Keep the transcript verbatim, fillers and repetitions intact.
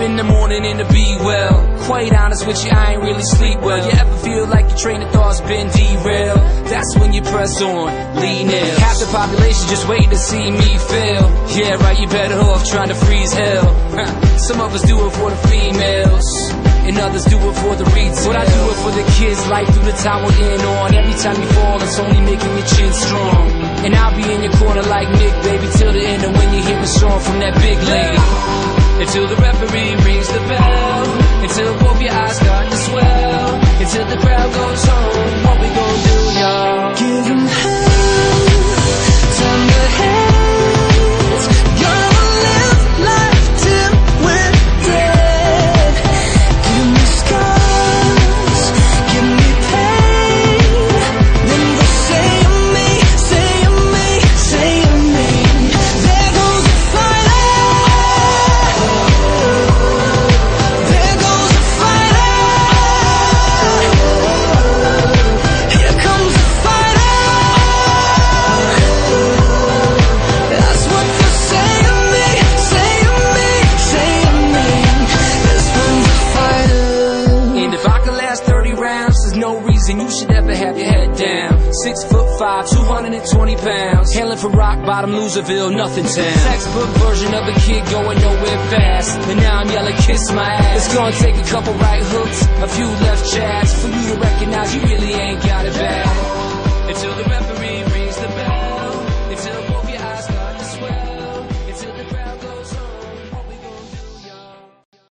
in the morning and to be well. Quite honest with you, I ain't really sleep well. You ever feel like your train of thought's been derailed? That's when you press on, lean in. Half the population just waiting to see me fail. Yeah, right, you better off trying to freeze hell. Some of us do it for the females, and others do it for the retail. But I do it for the kids, life through the time we're in on. Every time you fall, it's only making your chin strong. And I'll be in your corner like Nick, baby, till the end. And when you hear a song from that big lady, until the referee rings the bell, until both your eyes start to swell, until the crowd goes home. What we gon' do, y'all? Give 'em hell, turn the heads. Gonna live life till we're dead. Give me scars, give me pain. Then go say of me, say of me, say of me. There goes the fighter. There goes the fighter. Here comes the fighter. That's what they say of me, say of me, say of me. This one's a fighter. And if I could last thirty rounds, there's no reason you should ever have your head down. Six foot five, two hundred twenty pounds. Hailing from rock bottom, Loserville, nothing town. Textbook version of a kid going nowhere fast. And now I'm yelling, kiss my ass. It's gonna take a couple right hooks, a few left jabs, for you to recognize you really ain't got it bad. Until the